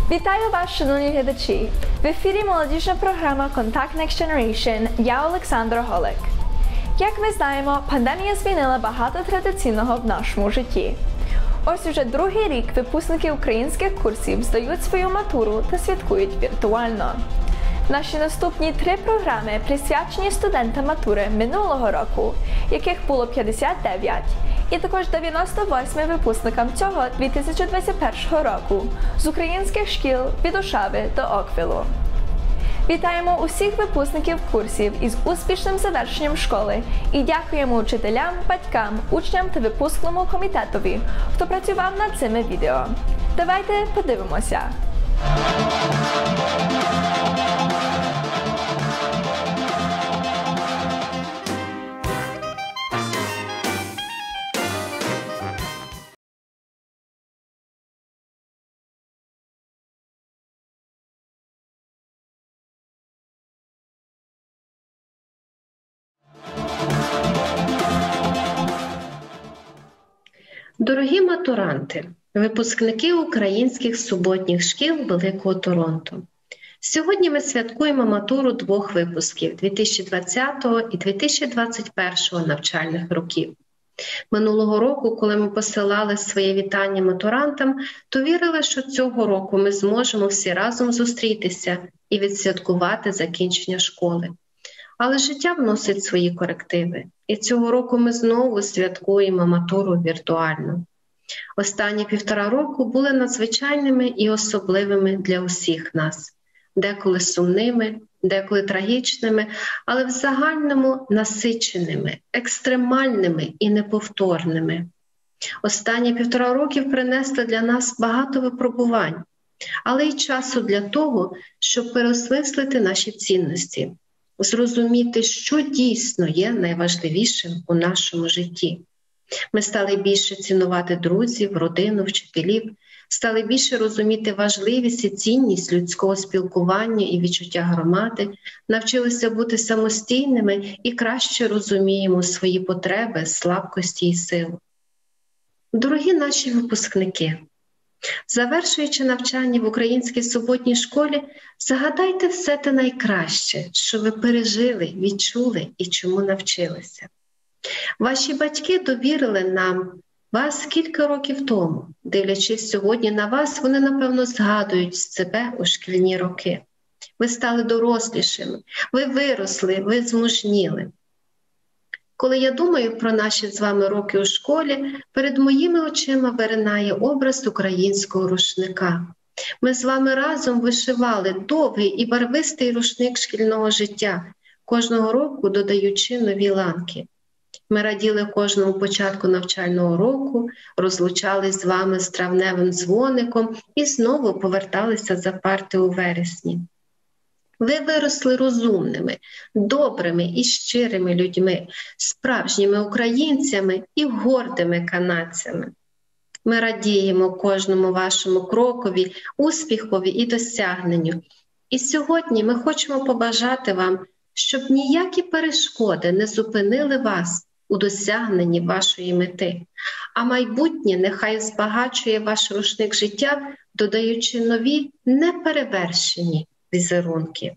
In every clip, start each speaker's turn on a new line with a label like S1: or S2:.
S1: Вітаю вас, шановні глядачі! В ефірі молодіжна програма Contact Next Generation. Я Олександра Голик. Як ми знаємо, пандемія змінила багато традиційного в нашому житті. Ось уже другий рік випускники українських курсів здають свою матуру та святкують віртуально. Наші наступні 3 програми присвячені студентам матури минулого року, яких було 59, і також 98 випускникам цього 2021 року з українських шкіл від Ошави до Оквілу. Вітаємо усіх випускників курсів із успішним завершенням школи і дякуємо учителям, батькам, учням та випускному комітетові, хто працював над цими відео. Давайте подивимося.
S2: Дорогі матуранти, випускники українських суботніх шкіл Великого Торонто. Сьогодні ми святкуємо матуру 2 випусків 2020 і 2021 навчальних років. Минулого року, коли ми посилали своє вітання матурантам, то вірили, що цього року ми зможемо всі разом зустрітися і відсвяткувати закінчення школи. Але життя вносить свої корективи, і цього року ми знову святкуємо матуру віртуально. Останні 1,5 року були надзвичайними і особливими для усіх нас. Деколи сумними, деколи трагічними, але в загальному насиченими, екстремальними і неповторними. Останні 1,5 років принесли для нас багато випробувань, але й часу для того, щоб переосмислити наші цінності, зрозуміти, що дійсно є найважливішим у нашому житті. Ми стали більше цінувати друзів, родину, вчителів, стали більше розуміти важливість і цінність людського спілкування і відчуття громади, навчилися бути самостійними і краще розуміємо свої потреби, слабкості і силу. Дорогі наші випускники, завершуючи навчання в українській суботній школі, загадайте все те найкраще, що ви пережили, відчули і чому навчилися. Ваші батьки довірили нам вас кілька років тому. Дивлячись сьогодні на вас, вони, напевно, згадують себе у шкільні роки. Ви стали дорослішими, ви виросли, ви змужніли. Коли я думаю про наші з вами роки у школі, перед моїми очима виринає образ українського рушника. Ми з вами разом вишивали довгий і барвистий рушник шкільного життя, кожного року додаючи нові ланки. Ми раділи кожному початку навчального року, розлучались з вами з травневим дзвоником і знову поверталися за парти у вересні. Ви виросли розумними, добрими і щирими людьми, справжніми українцями і гордими канадцями. Ми радіємо кожному вашому крокові, успіхові і досягненню. І сьогодні ми хочемо побажати вам, щоб ніякі перешкоди не зупинили вас у досягненні вашої мети, а майбутнє нехай збагачує ваш рушник життя, додаючи нові, неперевершені візерунки.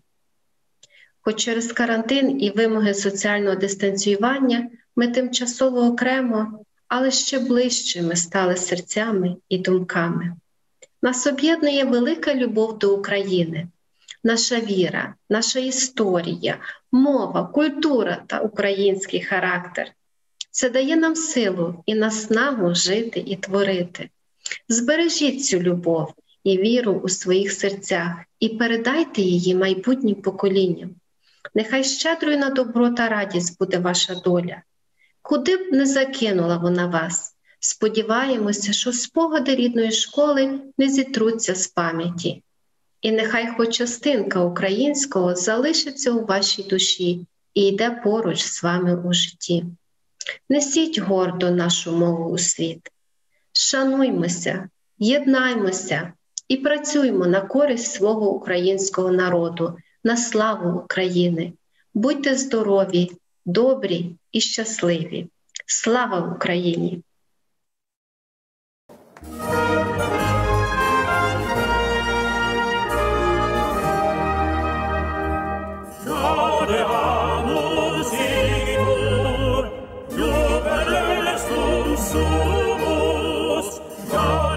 S2: Хоч через карантин і вимоги соціального дистанціювання ми тимчасово окремо, але ще ближчими стали серцями і думками. Нас об'єднує велика любов до України, наша віра, наша історія, мова, культура та український характер. Це дає нам силу і наснагу жити і творити. Збережіть цю любов і віру у своїх серцях і передайте її майбутнім поколінням. Нехай щедрою на добро та радість буде ваша доля. Куди б не закинула вона вас, сподіваємося, що спогади рідної школи не зітруться з пам'яті. І нехай хоч частинка українського залишиться у вашій душі і йде поруч з вами у житті. Несіть гордо нашу мову у світ. Шануймося, єднаймося і працюймо на користь свого українського народу, на славу України. Будьте здорові, добрі і щасливі. Слава Україні!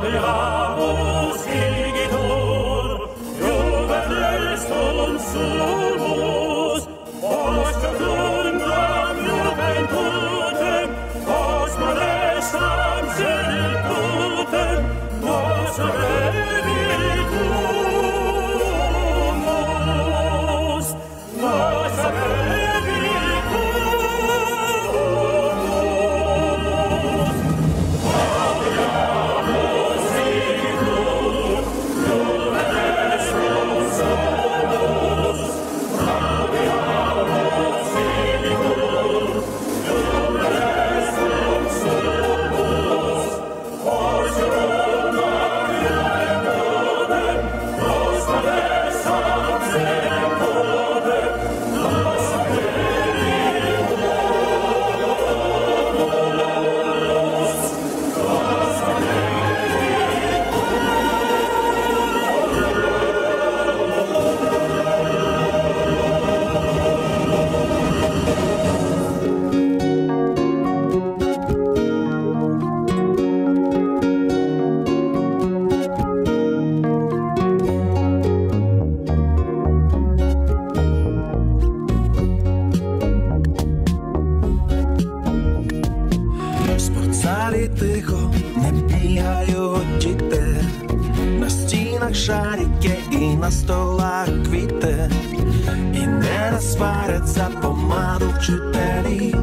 S3: Шарики і на столах квіти, і не сварять за помаду вчителі.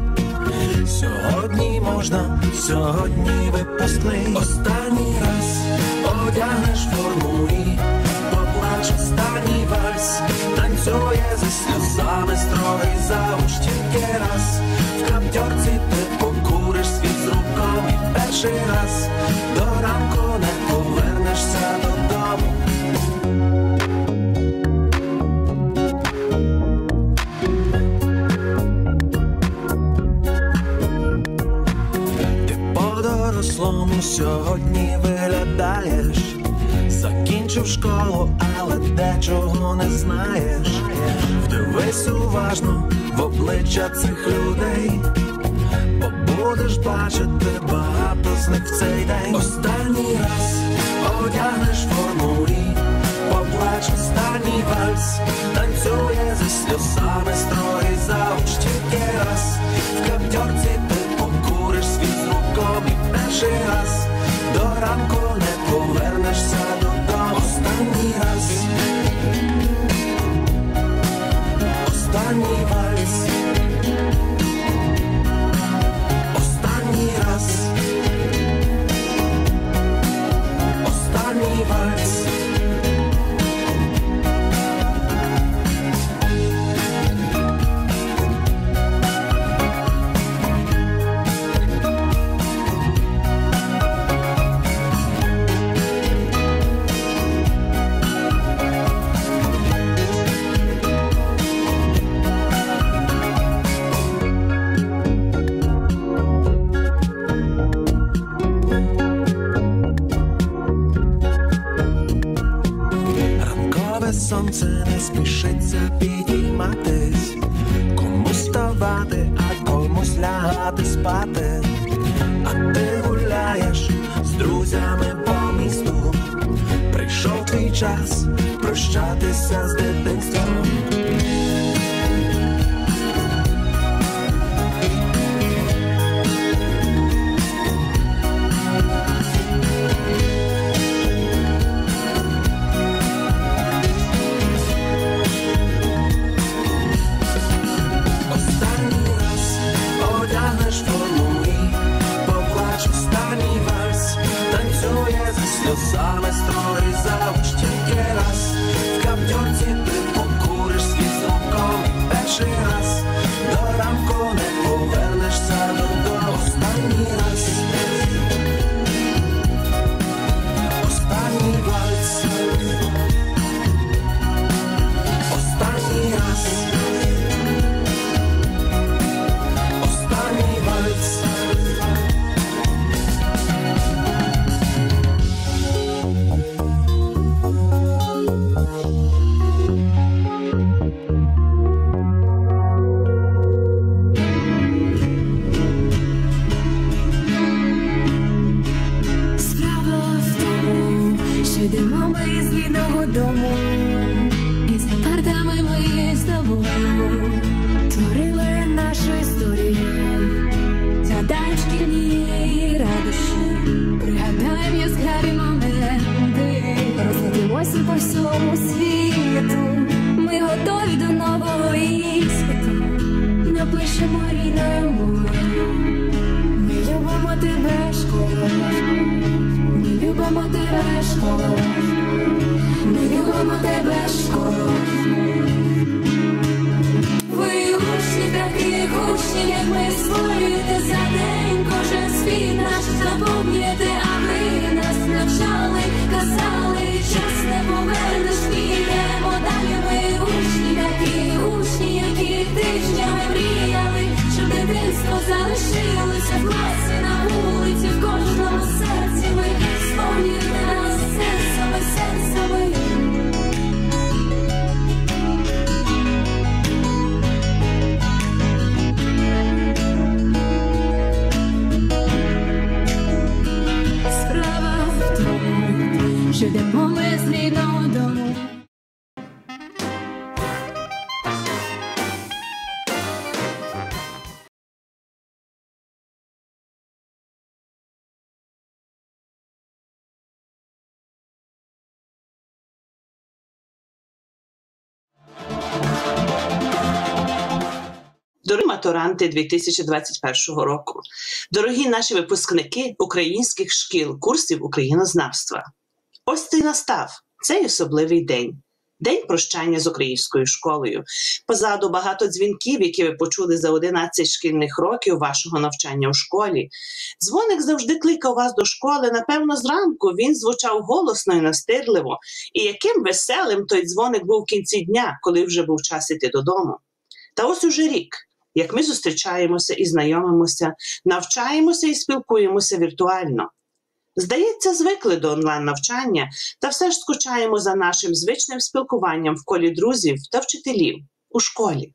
S3: Сьогодні можна, сьогодні випускний. Останній раз одягнеш форму і поплач останній вальс. Танцює зі сльозами строгий завуч тільки раз. В каптьорці ти покуриш світ з руком і перший раз до ранку не повернешся додому. Сьогодні виглядаєш, закінчив школу, але дечого не знаєш. Вдивись уважно в обличчя цих людей, бо будеш бачити багато з них в цей день. Останній раз одягнеш форму і поплач останній вальс. Танцює зі сльозами строгий завуч тільки раз. В каптьорці ти покуриш світ з руком і перший раз до ранку не повернешся додому. Останній раз, останній вальс, останній раз, останній вальс. Сонце не спішиться підійматись, комусь вставати, а комусь лягати спати. А ти гуляєш з друзями по місту, прийшов твій час прощатися з дитинством. Сльозами строгий завуч тільки раз. В каптьорці ти покуриш світ з руком і перший раз до ранку не повернешся додому. Останній раз, останній вальс, останній раз, останній вальс.
S4: ми з рідного дому, і з партами ми з тобою творили нашу історію. Згадаємо шкільні радощі, пригадаємо яскраві моменти, розлетимося по всьому світу, ми готові до нового іспиту, напишемо рідною мовою. Ми любимо тебе, школа, ми любимо тебе, школа, ми любимо тебе, школа. Ви учні, такі учні, як ми, створюєте за день кожен світ наш, заповнюєте, а ви нас навчали, казали, час не повернеш, підемо далі. Ми учні, такі учні, які тижнями мріяли, щоб дитинство залишилося в класі, на вулиці, в кожному серці. Ви сповнюєте нас сенсами, сенсами. Справа в тому, що йдемо ми з рідного дому.
S5: Дорогі матуранти 2021 року, дорогі наші випускники українських шкіл, курсів українознавства. Ось це й настав цей особливий день. День прощання з українською школою. Позаду багато дзвінків, які ви почули за 11 шкільних років вашого навчання у школі. Дзвоник завжди кликав вас до школи, напевно, зранку він звучав голосно і настирливо. І яким веселим той дзвоник був в кінці дня, коли вже був час іти додому. Та ось уже рік, як ми зустрічаємося і знайомимося, навчаємося і спілкуємося віртуально. Здається, звикли до онлайн-навчання, та все ж скучаємо за нашим звичним спілкуванням в колі друзів та вчителів у школі.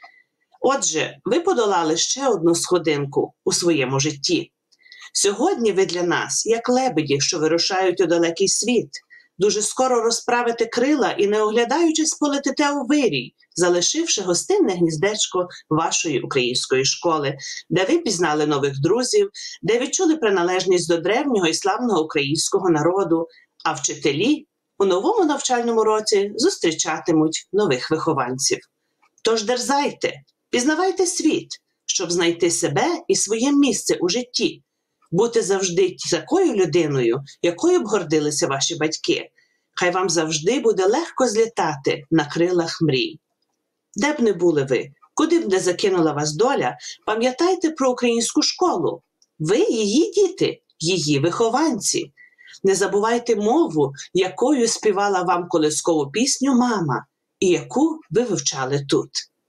S5: Отже, ви подолали ще одну сходинку у своєму житті. Сьогодні ви для нас, як лебеді, що вирушають у далекий світ, дуже скоро розправите крила і, не оглядаючись, полетите у вирій, залишивши гостинне гніздечко вашої української школи, де ви пізнали нових друзів, де відчули приналежність до древнього і славного українського народу, а вчителі у новому навчальному році зустрічатимуть нових вихованців. Тож дерзайте, пізнавайте світ, щоб знайти себе і своє місце у житті, бути завжди такою людиною, якою б гордилися ваші батьки. Хай вам завжди буде легко злітати на крилах мрій. Де б не були ви, куди б не закинула вас доля, пам'ятайте про українську школу. Ви її діти, її вихованці. Не забувайте мову, якою співала вам колискову пісню мама, і яку ви вивчали тут.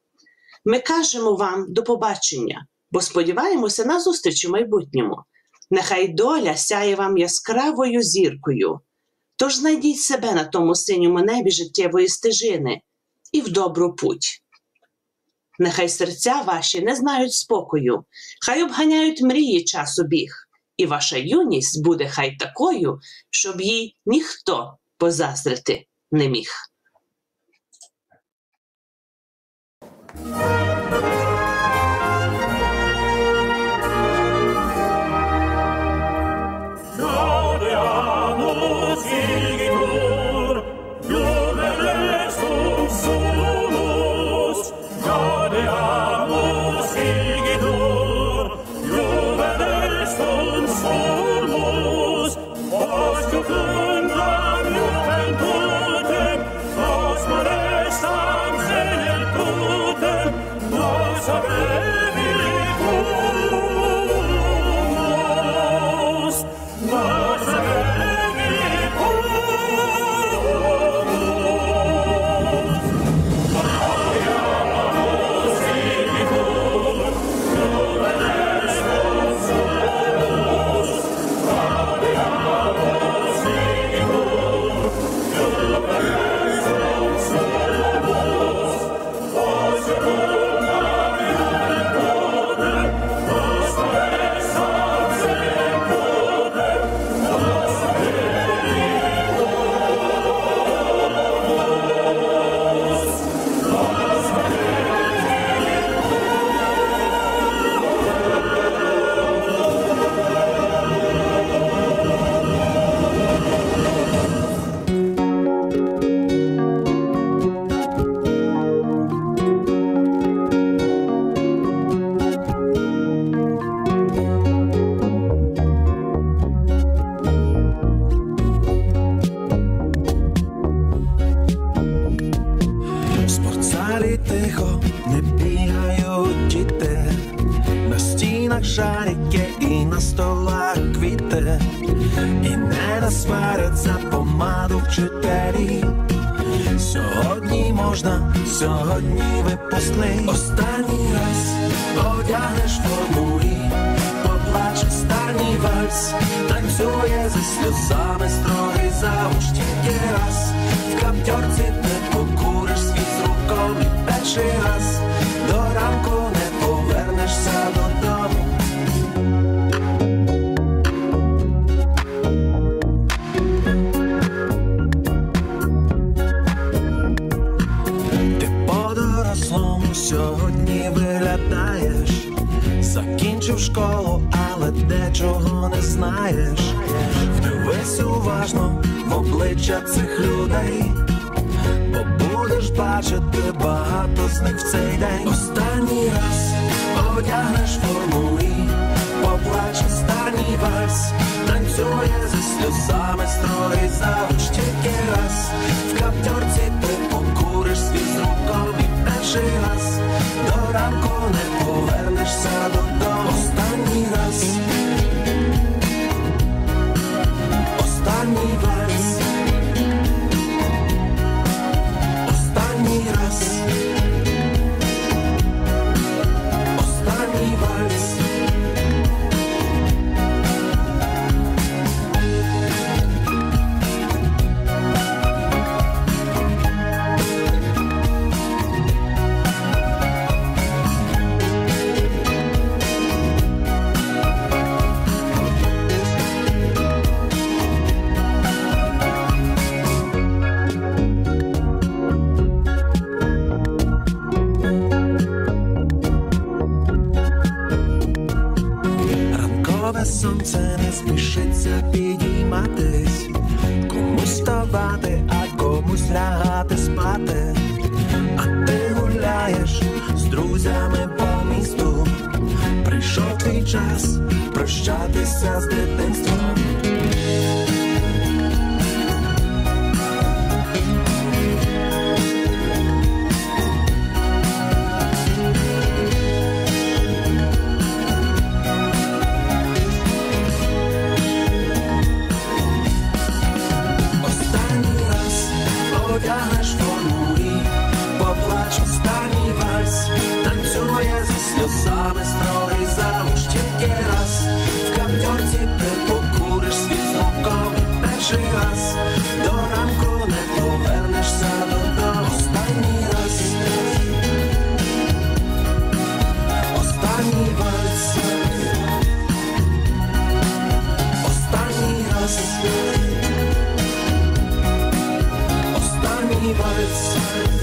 S5: Ми кажемо вам до побачення, бо сподіваємося на зустріч у майбутньому. Нехай доля сяє вам яскравою зіркою. Тож знайдіть себе на тому синьому небі життєвої стежини і в добру путь. Нехай серця ваші не знають спокою, хай обганяють мрії часу біг, і ваша юність буде хай такою, щоб їй ніхто позаздрити не міг.
S6: Sabevi
S3: шарики і на столах квіти, і не насварять за помаду вчителі. Сьогодні можна, сьогодні випускний. Останній раз одягнеш форму і поплаче останній вальс. Танцює зі сльозами строгий завуч тільки раз. В каптьорці не покуриш світ з руком і перший раз до ранку не повернешся додому. Сьогодні виглядаєш, закінчив школу, але дечого не знаєш. Вдивись уважно в обличчя цих людей, бо будеш бачити багато з них в цей день. Останній раз одягнеш форму і поплач останній вальс. Танцює зі сльозами строгий завуч тільки раз. В каптьорці ти покуриш свій з руком і перший раз до ранку не повернешся додому. Останній раз, останній вальс, останній раз, останній вальс. Сонце не спішиться підійматись, комусь вставати, а комусь лягати спати. А ти гуляєш з друзями по місту, прийшов твій час прощатися з дитинством. Одягнеш форму і поплач останній вальс. Танцює зі сльозами строгий завуч тільки раз. В каптьорці ти покуриш свій з руком і перший раз до ранку не повернешся додому. Останній раз, останній вальс, останній раз, останній вальс.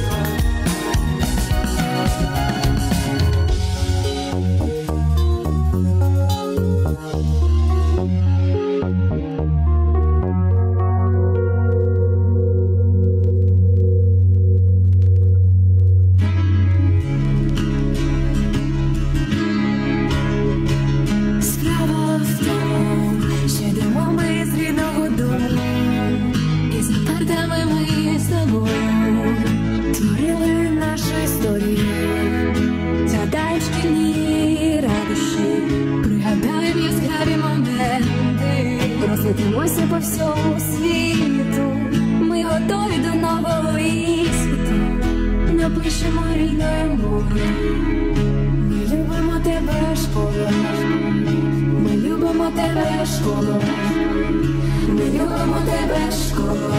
S4: Справа в тому, що йдемо ми з рідного дому, і за партами ми з тобою творили нашу історію. Згадаємо шкільні радощі, пригадаємо яскраві моменти, розлетимося по всьому світу. Ми готові до нового світу, напишемо рідною мовою. Ми любимо тебе, школа, ми любимо тебе, школа, ми любимо тебе, школа.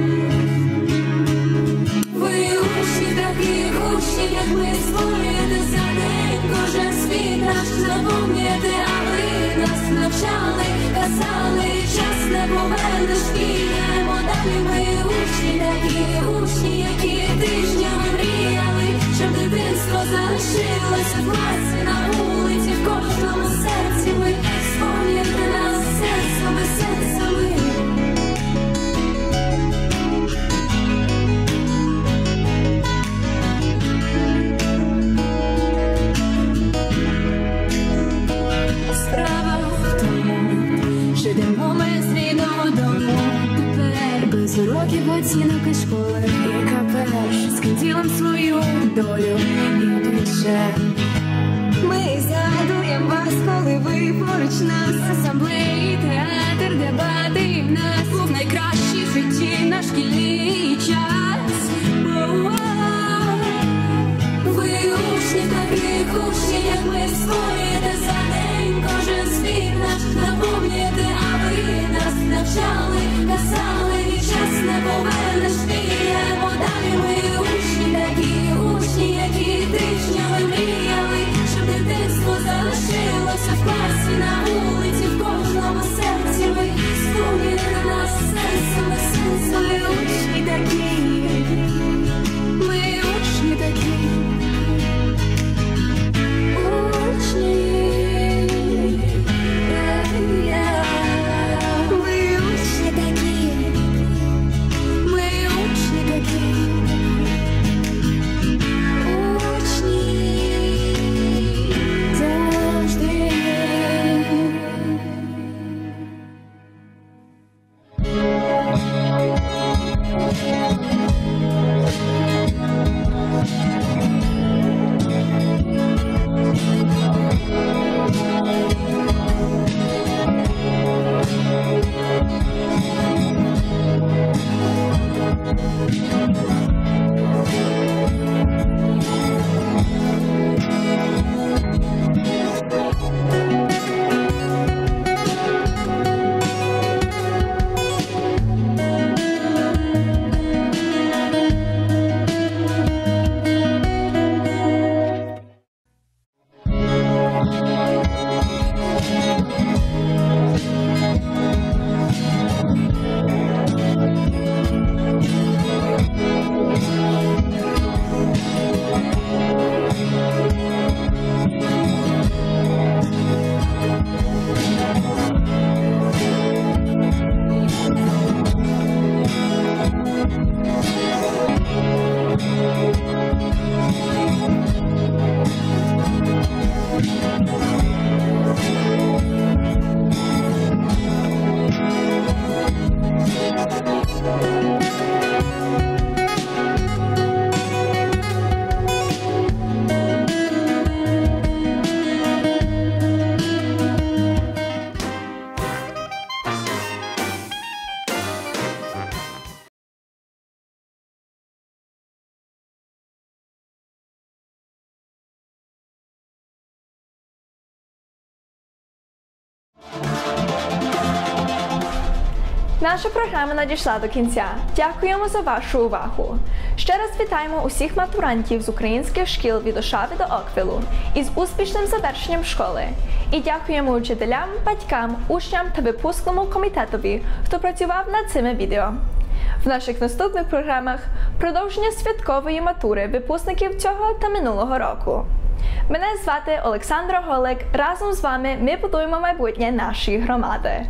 S4: Ви учні, такі учні, як ми, створюєте за день кожен світ наш, наповнюєте, а ви нас навчали, казали, час не повернеш, підемо далі. Ми учні, такі учні, які тижнями мріяли, щоб дитинство залишилось в класі, на вулиці, в кожному серці. Ви спом'яте нас серцями, серцями. Справа в тому, що йдемо ми з рідного дому тепер, без уроків, оцінок і школи, яка перш скінчила свою долю і обличчя. Ми згадуємо вас, коли ви поруч нас. Асамблеї, театр, дебати і в нас був найкращий в житті наш шкільний час. Ви учні таких учнів, як ми, створюєте за день кожен світ наш. Наповнюєте, а ви нас навчали, казали, і час не повернеш, підемо далі. Ми учні, які тижнями мріяли, щоб дитинство залишилося в класі, на вулиці, в кожному серці. Ви створюєте нас серцями, ми учні такі, ми учні такі, учні. Ми учні такі, ми учні такі, учні завжди.
S1: Наша програма надійшла до кінця. Дякуємо за вашу увагу. Ще раз вітаємо усіх матурантів з українських шкіл від Ошави до Оквілу із успішним завершенням школи. І дякуємо учителям, батькам, учням та випускному комітетові, хто працював над цими відео. В наших наступних програмах продовження святкової матури випускників цього та минулого року. Мене звати Олександра Голик. Разом з вами ми будуємо майбутнє нашої громади.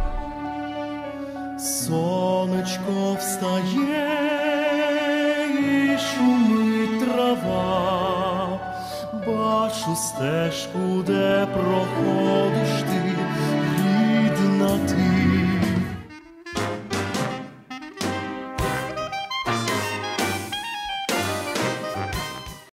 S6: Сонечко встає і шумить трава, бачу стежку, де проходиш ти, рідна ти.